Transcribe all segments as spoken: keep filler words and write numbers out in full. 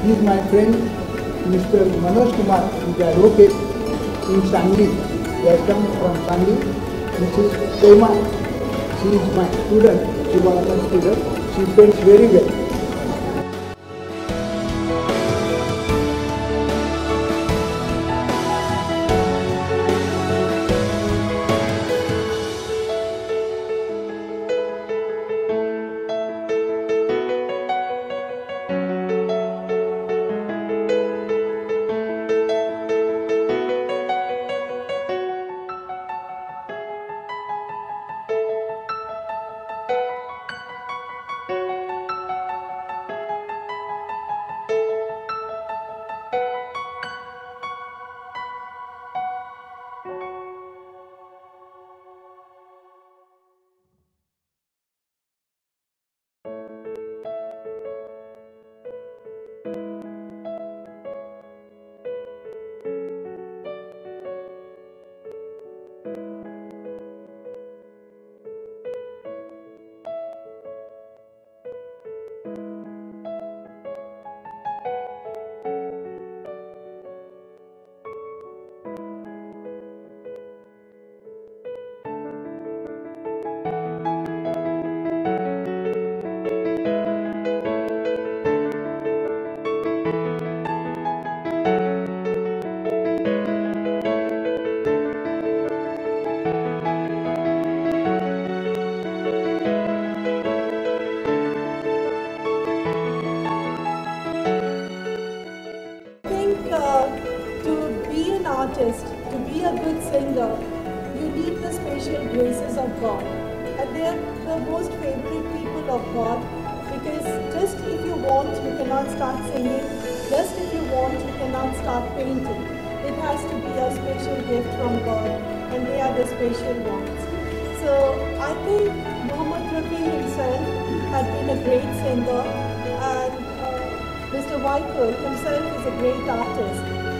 He is my friend, Mister Manoj Kumar, who is advocate in Sangli. He has come from Sangli. Missus Tema, she is my student. She was my student. She paints very well. Artist, to be a good singer, you need the special graces of God, and they are the most favorite people of God, because just if you want, you cannot start singing, just if you want, you cannot start painting. It has to be a special gift from God, and they are the special ones. So I think Mohammad Rafi himself had been a great singer, and uh, Mister Vaikul himself is a great artist,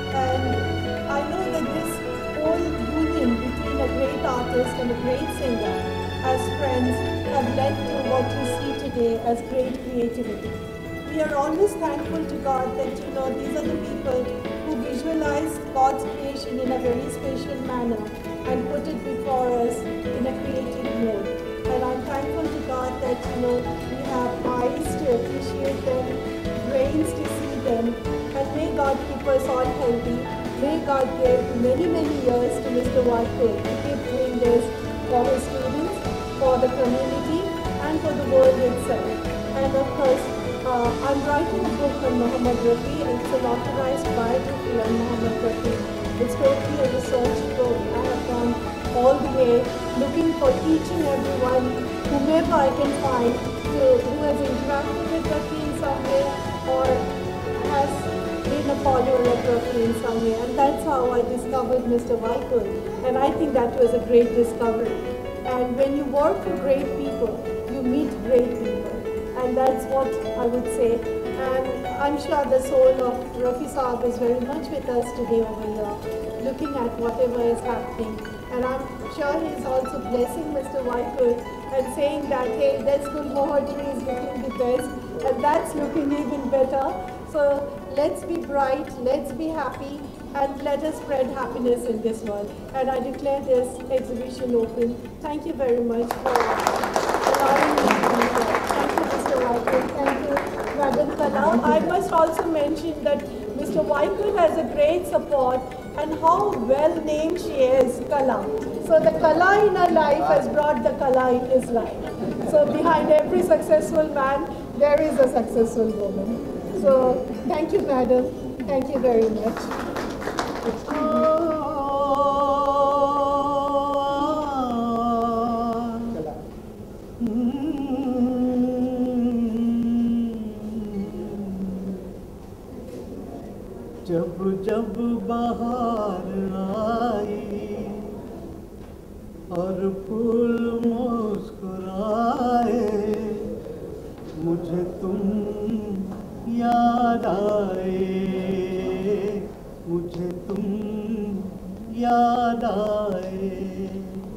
and I know that this whole union between a great artist and a great singer as friends have led to what you see today as great creativity. We are always thankful to God that, you know, these are the people who visualize God's creation in a very special manner and put it before us in a creative mode. And I'm thankful to God that, you know, we have eyes to appreciate them, brains to see them, and may God keep us all healthy. May God give many, many years to Mister Vaikul to keep doing this for his students, for the community, and for the world itself. And of course, uh, I'm writing a book on Mohammad Rafi. It's an authorized biography on Mohammad Rafi. It's totally a research book. I have gone all the way looking for each and everyone, whomever I can find, who, who has interacted with Rafi in some way or has been a follower of Rafi in some way, and that's how I discovered Mister Vaikul, and I think that was a great discovery. And when you work for great people, you meet great people, and that's what I would say. And I'm sure the soul of Rafi Saab is very much with us today over here, looking at whatever is happening, and I'm sure he's also blessing Mister Vaikul and saying that, hey, that's good, poetry is looking the best, and that's looking even better. So let's be bright, let's be happy, and let us spread happiness in this world. And I declare this exhibition open. Thank you very much for allowing me to be here. Thank you, Mister Vaikul. Thank you, Madam Kala. I must also mention that Mister Vaikul has a great support, and how well named she is, Kala. So the Kala in her life has brought the Kala in his life. So behind every successful man, there is a successful woman. So, thank you, madam. Thank you very much. जब जब बहार आई और फूल मुस्कुराए, मुझे तुम याद आए, मुझे तुम याद आए।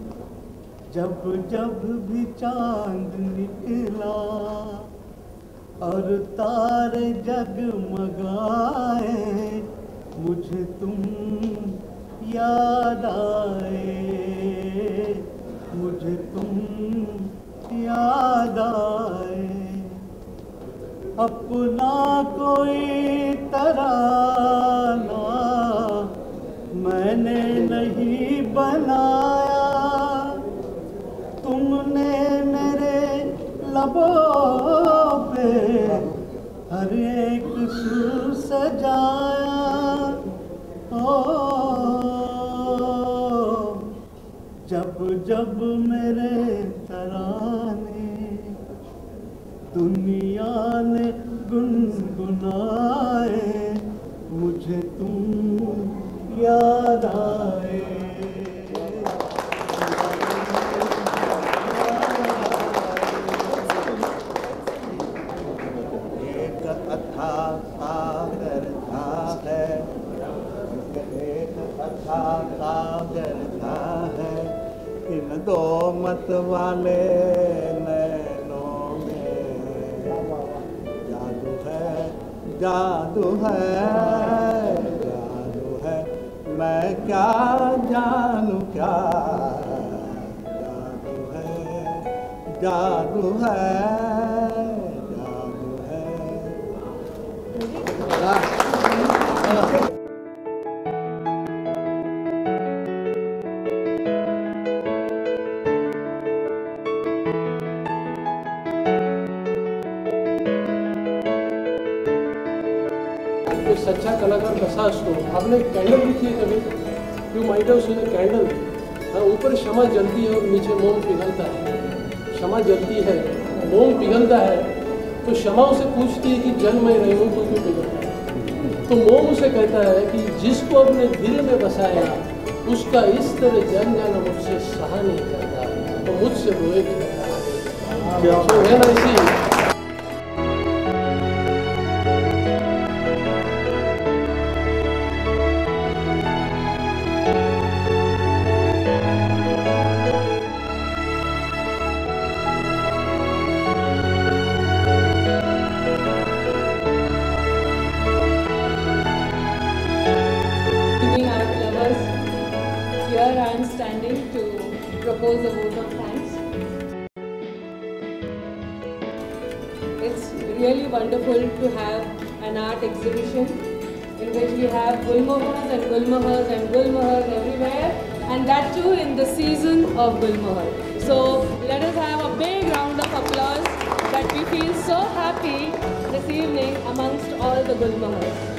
जब जब भी चांद निकला और तारे जगमगाए, मुझे तुम याद आए, मुझे तुम याद आए। अपना कोई तराना मैंने नहीं बनाया, तुमने मेरे लबों पे हर एक सुर सजाया। ओ जब जब मेरे तराने दुनिया ने गुनगुनाए, मुझे तुम याद आए। एक अथा सागर था है, एक अथा सागर था है, इन दो मत वाले नैनों में जादू है, जादू है, जादू है, मैं क्या जानू क्या जादू है, जादू है, जादू है। कोई सच्चा कलाकार बसा उसको। आपने कैंडल लिखी है कभी? You might have seen a candle. हाँ, ऊपर क्षमा जलती है और नीचे मोम पिघलता है। क्षमा जलती है, मोम पिघलता है, तो क्षमा उसे पूछती है कि जल मैं रही हूँ तो क्यों पिघलता है? तो मोम उसे कहता है कि जिसको अपने दिल में बसाया उसका इस तरह जल जाना मुझसे सहा नहीं करता, तो मुझसे रोए भी करता है। इसी Here I am standing to propose a vote of thanks. It's really wonderful to have an art exhibition in which we have Gulmohars and Gulmohars and Gulmohars everywhere, and that too in the season of Gulmohar. So let us have a big round of applause that we feel so happy this evening amongst all the Gulmohars.